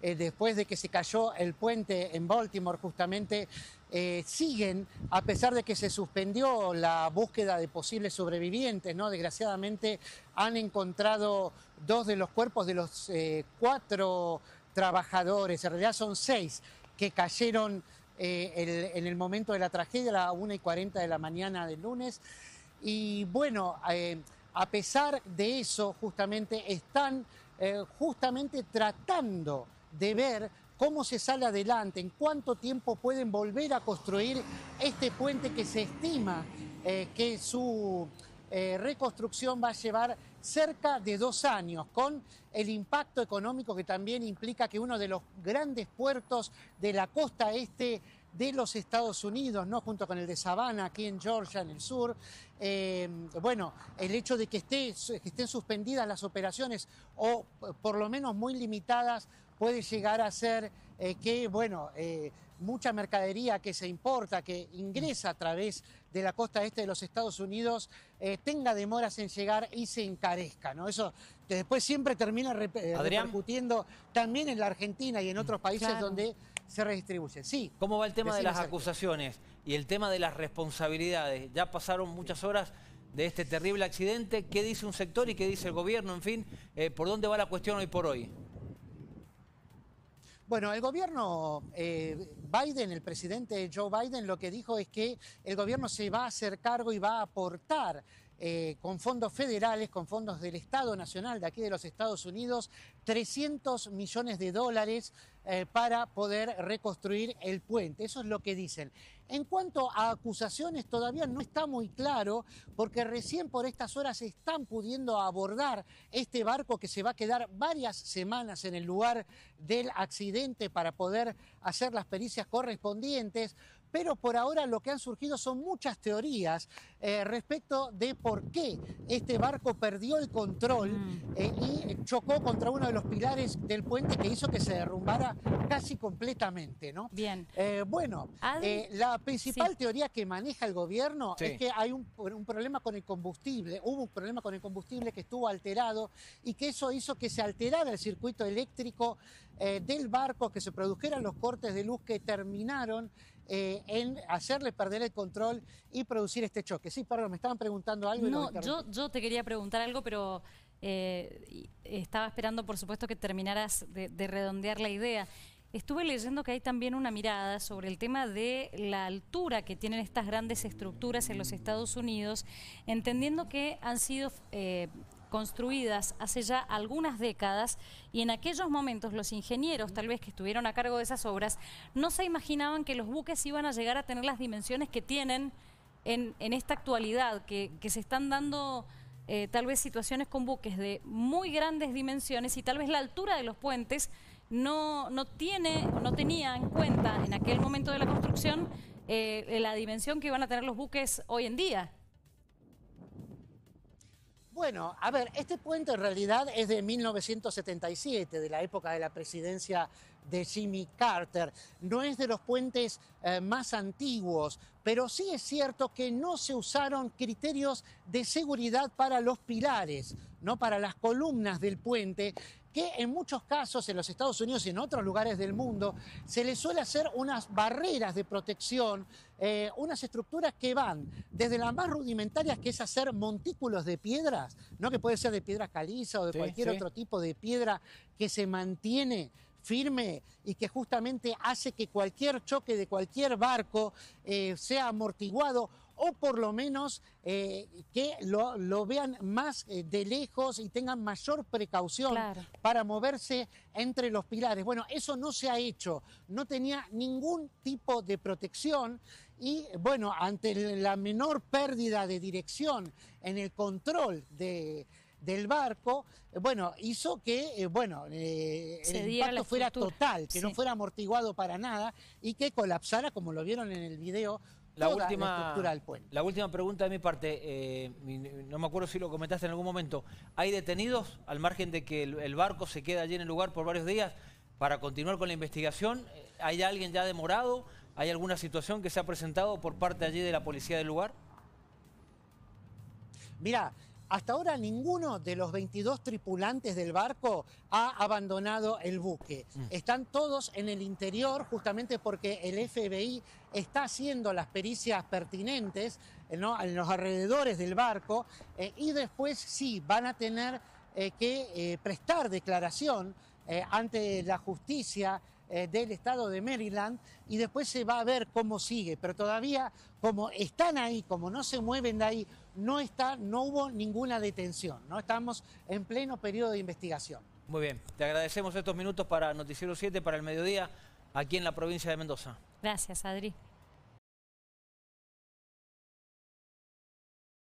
después de que se cayó el puente en Baltimore justamente, siguen, a pesar de que se suspendió la búsqueda de posibles sobrevivientes, ¿no? Desgraciadamente han encontrado 2 de los cuerpos de los 4 trabajadores, en realidad son 6, que cayeron en el momento de la tragedia, a las 1:40 de la mañana del lunes. Y bueno, a pesar de eso, justamente están justamente tratando de ver cómo se sale adelante, en cuánto tiempo pueden volver a construir este puente que se estima que su reconstrucción va a llevar cerca de 2 años, con el impacto económico que también implica que uno de los grandes puertos de la costa este de los Estados Unidos, ¿no? Junto con el de Savannah, aquí en Georgia, en el sur. Bueno, el hecho de que estén suspendidas las operaciones o por lo menos muy limitadas puede llegar a ser que, bueno, mucha mercadería que se importa, que ingresa a través de la costa este de los Estados Unidos, tenga demoras en llegar y se encarezca, ¿no? Eso que después siempre termina repercutiendo también en la Argentina y en otros países donde se redistribuye. Sí. ¿Cómo va el tema de las acusaciones y el tema de las responsabilidades? Ya pasaron muchas horas de este terrible accidente. ¿Qué dice un sector y qué dice el gobierno? En fin, ¿por dónde va la cuestión hoy por hoy? Bueno, el gobierno Biden, el presidente Joe Biden, lo que dijo es que el gobierno se va a hacer cargo y va a aportar con fondos federales, con fondos del Estado Nacional de aquí de los Estados Unidos, $300 millones para poder reconstruir el puente. Eso es lo que dicen. En cuanto a acusaciones, todavía no está muy claro, porque recién por estas horas están pudiendo abordar este barco que se va a quedar varias semanas en el lugar del accidente para poder hacer las pericias correspondientes. Pero por ahora lo que han surgido son muchas teorías respecto de por qué este barco perdió el control y chocó contra uno de los pilares del puente que hizo que se derrumbara casi completamente, ¿no? Bien. Bueno, la principal teoría que maneja el gobierno es que hay un problema con el combustible. Hubo un problema con el combustible que estuvo alterado y que eso hizo que se alterara el circuito eléctrico del barco, que se produjeran los cortes de luz que terminaron en hacerle perder el control y producir este choque. Sí, perdón, me estaban preguntando algo. No, yo te quería preguntar algo, pero estaba esperando, por supuesto, que terminaras de redondear la idea. Estuve leyendo que hay también una mirada sobre el tema de la altura que tienen estas grandes estructuras en los Estados Unidos, entendiendo que han sido construidas hace ya algunas décadas y en aquellos momentos los ingenieros, tal vez que estuvieron a cargo de esas obras, no se imaginaban que los buques iban a llegar a tener las dimensiones que tienen en esta actualidad, que se están dando tal vez situaciones con buques de muy grandes dimensiones y tal vez la altura de los puentes no tenía en cuenta en aquel momento de la construcción la dimensión que iban a tener los buques hoy en día. Bueno, a ver, este puente en realidad es de 1977, de la época de la presidencia de Jimmy Carter. No es de los puentes más antiguos, pero sí es cierto que no se usaron criterios de seguridad para los pilares, no para las columnas del puente, que en muchos casos en los Estados Unidos y en otros lugares del mundo se les suele hacer unas barreras de protección, unas estructuras que van desde las más rudimentarias, que es hacer montículos de piedras, ¿no? Que puede ser de piedra caliza o de cualquier otro tipo de piedra que se mantiene firme y que justamente hace que cualquier choque de cualquier barco sea amortiguado, o por lo menos que lo vean más de lejos y tengan mayor precaución para moverse entre los pilares. Bueno, eso no se ha hecho, no tenía ningún tipo de protección y bueno, ante la menor pérdida de dirección en el control del barco, bueno, hizo que el impacto fuera total, que no fuera amortiguado para nada y que colapsara, como lo vieron en el video, la estructura del puente. La última pregunta de mi parte, no me acuerdo si lo comentaste en algún momento, ¿hay detenidos al margen de que el barco se queda allí en el lugar por varios días para continuar con la investigación? ¿Hay alguien ya demorado? ¿Hay alguna situación que se ha presentado por parte allí de la policía del lugar? Mira, hasta ahora ninguno de los 22 tripulantes del barco ha abandonado el buque. Están todos en el interior justamente porque el FBI está haciendo las pericias pertinentes, ¿no?, en los alrededores del barco y después sí van a tener que prestar declaración ante la justicia del estado de Maryland y después se va a ver cómo sigue, pero todavía como están ahí, como no se mueven de ahí, no hubo ninguna detención, ¿no? Estamos en pleno periodo de investigación. Muy bien, te agradecemos estos minutos para Noticiero 7, para el mediodía, aquí en la provincia de Mendoza. Gracias, Adri.